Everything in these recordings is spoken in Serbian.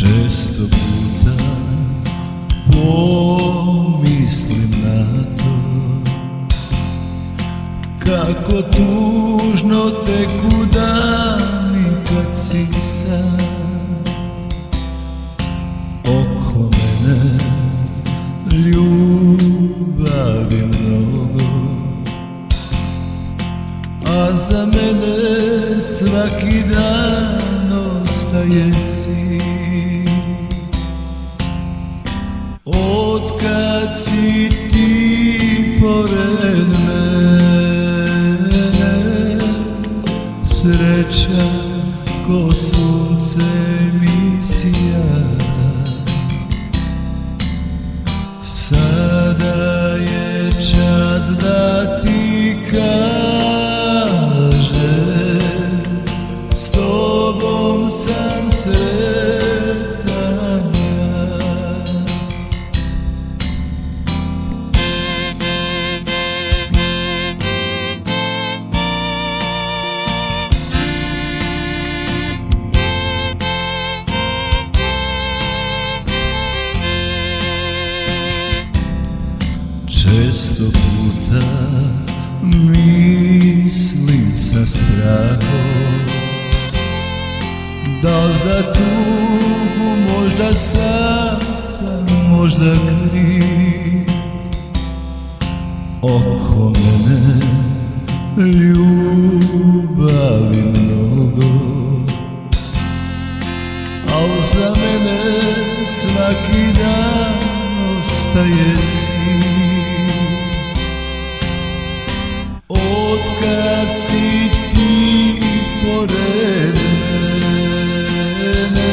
Često puta pomislim na to, kako tužno teku dani kad si sam. Oko mene ljubavi mnogo, a za mene svaki dan ostaje si. Otkad si ti pored mene, sreća ko sunce mi sija. Sada je čas da ti kažem, s tobom sam sretan ja. Često puta mislim sa strahom, da za tugu možda sam možda kriv. Oko mene ljubavi mnogo, al za mene svaki dan ostaje si. Otkad si ti pored mene,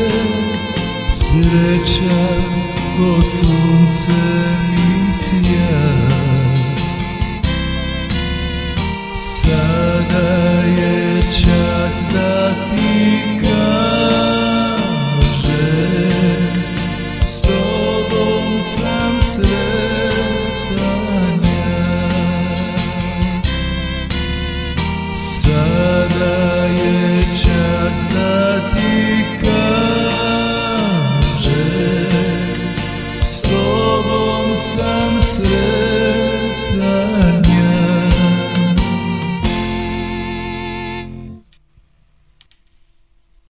sreća ko sunce mi sija. Sada je čas